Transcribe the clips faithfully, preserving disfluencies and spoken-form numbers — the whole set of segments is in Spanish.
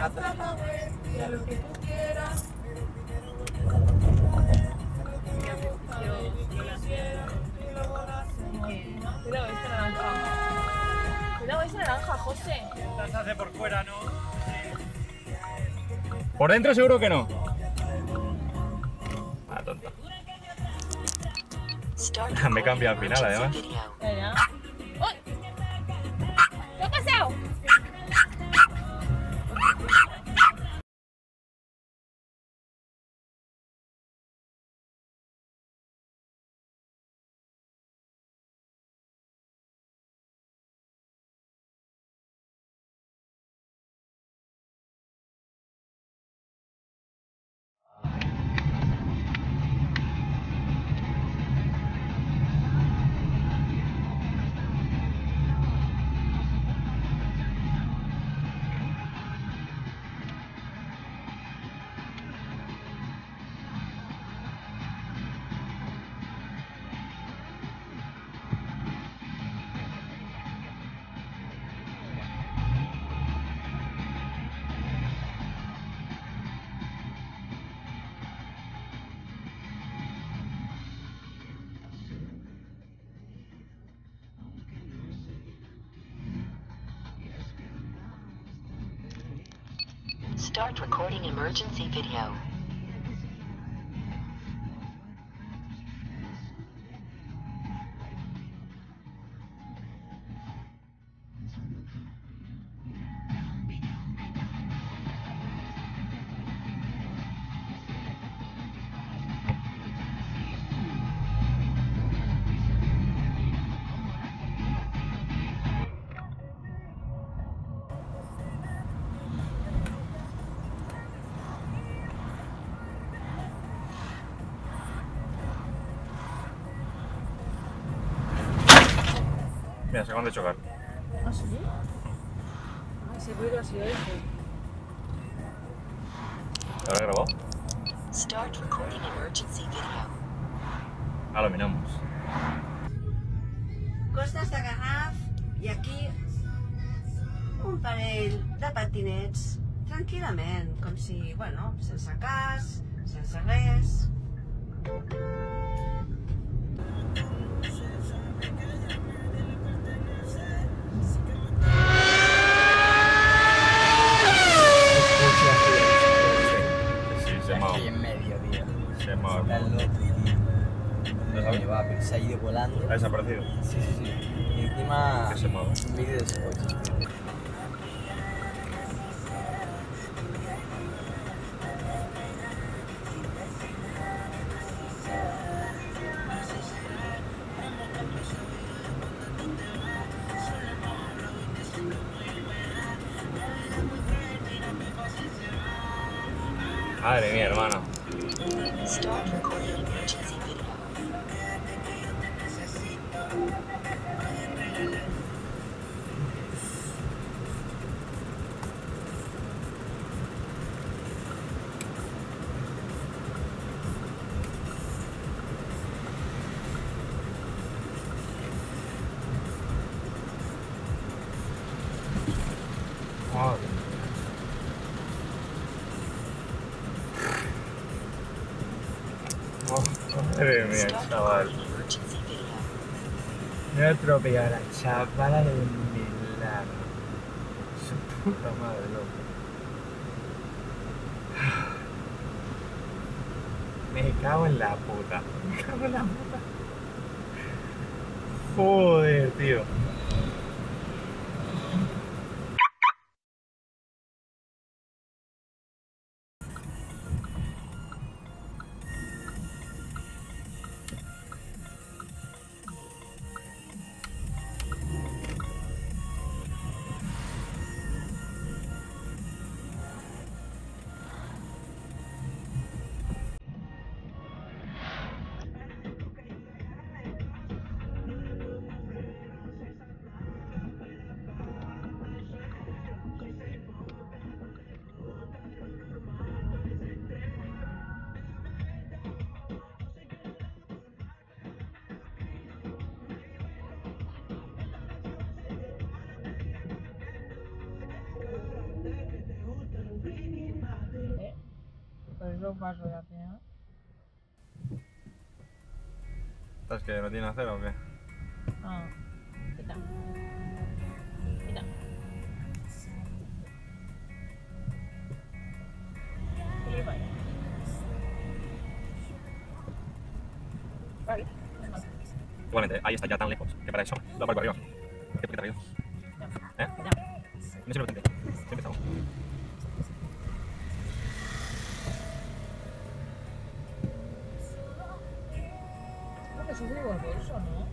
gata. Mira lo que tú quieras. Cuidado, este naranja. Cuidado, este naranja, José. Se hace por fuera, ¿no? Por dentro seguro que no. Ah, tonta. Me cambia al final, además. Ya, ya. ¡Uy! ¿Qué ha pasado? Start recording emergency video. Mira, se acaban de chocar. ¿Ah, sí? Ah, ese ruido ha sido ese. ¿Lo habrá grabado? Start recording emergency video. Ah, lo miramos. Costes de Garraf i aquí un parell de patinets tranquil·lament, com si, bueno, sense cas, sense res. Sí, se llama. Aquí en medio, tío. Se llama. Está el loco, tío. ¿Lo sabes? Que va, pero se ha ido volando. Ha desaparecido. Sí, sí, sí. Y encima. ¿Qué se mueve? Un vídeo de ese coche, tío. Madre mía, hermano. Start recording emergency video. Madre. Madre mía, Start chaval. recording emergency video. Me he atropellado a la chavala de milagro. Su puta madre, loco. Me cago en la puta. Me cago en la puta. Joder, tío. otro paso de hacer. ¿Estás que no tiene acero o qué? Ah, quita. Quita. Gilipollas. Vale, venga. Igualmente, ahí está ya tan lejos, que para eso lo aparco arriba. ¿Qué te arriba? ¿Eh? Ya. No se lo tendré. Siempre estamos. Creo que sube igual bolso, ¿no?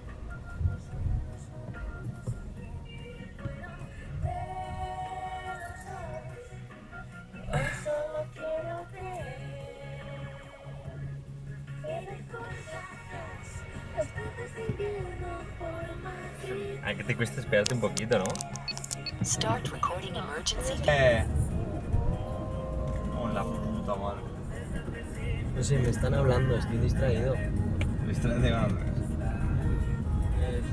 Hay que te cuesta esperarte un poquito, ¿no? Start recording emergency video. Eh. Oh, la puta madre. No sé, me están hablando, estoy distraído. Distraído de nada. Es...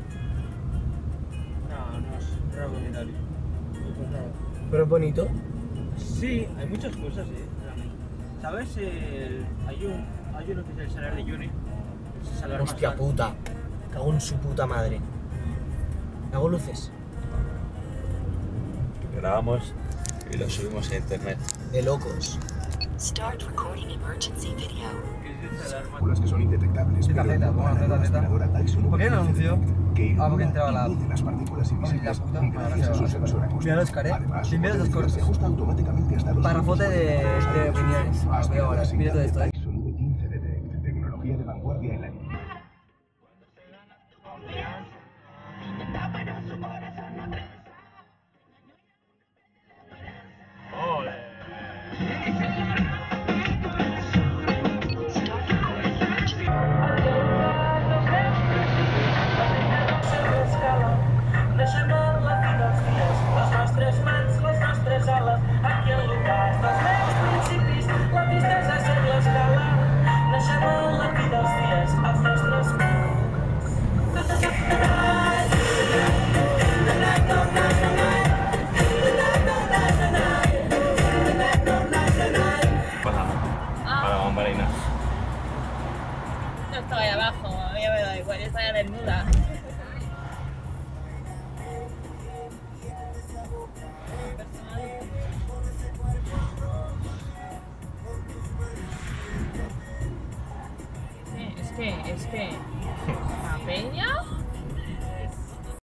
No, no es revolucionario. ¿Pero es bonito? Sí, hay muchas cosas, ¿eh? ¿Sabes? El... Hay, un... hay uno que es el Salar de Uyuni. Es el salar más Hostia alto. puta. Cago en su puta madre. Hago luces. Grabamos y lo subimos a internet. De locos. Start recording emergency video. Que es el salar más Partículas que son indetectables. Zeta, pero zeta, bueno, la zeta, zeta. aspiradora Dyson ¿Por qué no anunció? que Ah, ilumina porque entraba la- y mide las partículas invisibles la puta, gracias a su sensor acústico. Mira los care- Además, su mira los potencia cortes. se ajusta automáticamente hasta los Parrafote de- límites de opiniones. Ah, voy ahora, mira todo esto, eh. Dyson V quince Detect, tecnología de vanguardia en la línea. Start recording emergency. Deixem la fi dels dies, les nostres mans, les nostres ales, aquí al l'ocasió dels meus principis, la tristesa sent l'escala. Deixem la fi dels dies, els nostres mans. Baja. Para bambalinas. No estaba ahí abajo, a mí ya me da igual, yo estaba desnuda. Es que, es que,